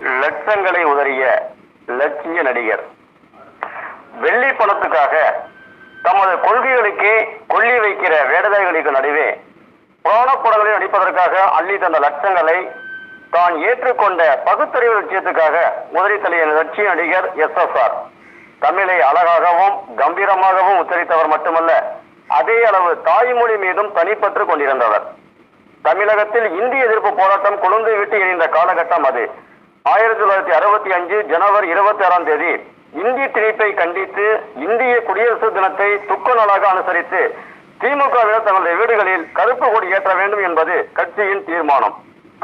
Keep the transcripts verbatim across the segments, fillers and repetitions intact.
லட்சங்களை உதறிய லட்சிய நடிகர். வெள்ளி பணத்துக்காக தமது கொள்கைகளுக்கே கொல்லி வைக்கிற வேடதாரிகளுக்கு நடுவே புராணப்படங்களில் நடிப்பதற்காக அள்ளி தந்த லட்சங்களை தான் ஏற்றுக்கொண்ட பகுத்தறிவு லட்சியத்துக்காக உதறி தள்ளிய லட்சிய நடிகர் எஸ் எஸ் ஆர். தமிழை அழகாகவும் கம்பீரமாகவும் உச்சரித்தவர் மட்டுமல்ல, அதே அளவு தாய்மொழி மீதும் தனிப்பற்று கொண்டிருந்தவர். தமிழகத்தில் இந்திய எதிர்ப்பு போராட்டம் கொழுந்து விட்டு எரிந்த காலகட்டம் அது. ஆயிரத்தி தொள்ளாயிரத்தி அறுபத்தி அஞ்சு ஜனவரி இருபத்தி ஆறாம் தேதி இந்தி திணிப்பை கண்டித்து இந்திய குடியரசு தினத்தை துக்க நாளாக அனுசரித்து திமுகவினர் தங்களுடைய வீடுகளில் கருப்பு கொடி ஏற்ற வேண்டும் என்பது கட்சியின் தீர்மானம்.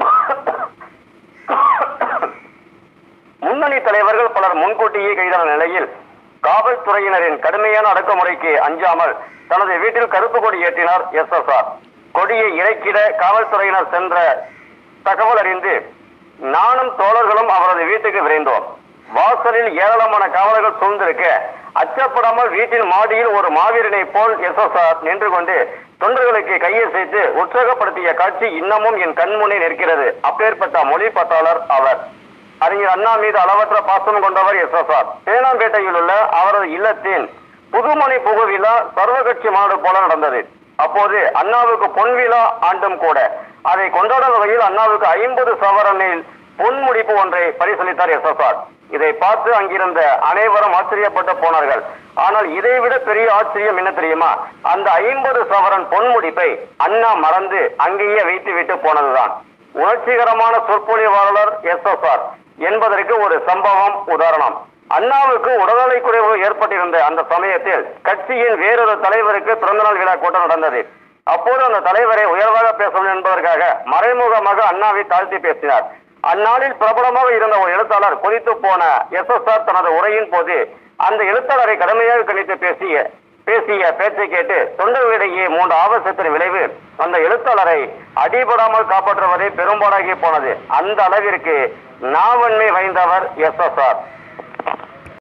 முன்னணி தலைவர்கள் பலர் முன்கூட்டியே கைதான நிலையில் காவல்துறையினரின் கடுமையான அடக்குமுறைக்கு அஞ்சாமல் தனது வீட்டில் கருப்பு கொடி ஏற்றினார் எஸ் எஸ் ஆர். கொடியை இறக்கிட காவல்துறையினர் சென்ற தகவல் அறிந்து நானும் தோழர்களும் அவரது வீட்டுக்கு விரைந்தோம். வாசலில் ஏராளமான காவலர்கள் சூழ்ந்திருக்க அச்சப்படாமல் வீட்டின் மாடியில் ஒரு மாவீரனை போல் எஸ் எஸ் ஆர் நின்று கொண்டு தொண்டர்களுக்கு கையசைத்து உற்சாகப்படுத்திய காட்சி இன்னமும் என் கண்முன்னே நிற்கிறது. அப்பேற்பட்ட மொழி பற்றாளர் அவர். அறிஞர் அண்ணா மீது அளவற்ற பாசம் கொண்டவர் எஸ் எஸ் ஆர். தேனாம்பேட்டையில் உள்ள அவரது இல்லத்தின் புதுமணி புகு விழா சர்வ கட்சி மாநாடு போல நடந்தது. அப்போது அண்ணாவுக்கு பொன் விழா ஆண்டும் கூட. அதை கொண்டாடும் வகையில் அண்ணாவுக்கு ஐம்பது சவரனில் பொன் முடிப்பு ஒன்றை பரிசளித்தார் எஸ் எஸ் ஆர். இதை பார்த்து அங்கிருந்த அனைவரும் ஆச்சரியப்பட்டு போனார்கள். ஆனால் இதைவிட பெரிய ஆச்சரியம் என்ன தெரியுமா? அந்த ஐம்பது சவரன் பொன் முடிப்பை அண்ணா மறந்து அங்கேயே வைத்து விட்டு போனதுதான். உணர்ச்சிகரமான சொற்பொழிவாளர் எஸ் எஸ் ஆர் என்பதற்கு ஒரு சம்பவம் உதாரணம். அண்ணாவுக்கு உடல்நலை குறைவு ஏற்பட்டிருந்த அந்த சமயத்தில் கட்சியின் வேறொரு தலைவருக்கு பிறந்தநாள் விழா கூட்டம் நடந்தது. அப்போது அந்த தலைவரை உயர்வாக பேசணும் என்பதற்காக மறைமுகமாக அண்ணாவை தாழ்த்தி பேசினார். அந்நாளில் பிரபலமாக இருந்த ஒரு எழுத்தாளர் கொதித்து போன எஸ் எஸ் ஆர் தனது உரையின் போது அந்த எழுத்தாளரை கடுமையாக கணித்து பேசிய பேசிய பேச்சை கேட்டு தொண்டர்களிடையே மூன்று ஆவேசத்தின் விளைவு அந்த எழுத்தாளரை அடிபடாமல் காப்பாற்றுவதே பெரும்பாடாகி போனது. அந்த அளவிற்கு நாவன்மை வைந்தவர் எஸ் எஸ் ஆர்.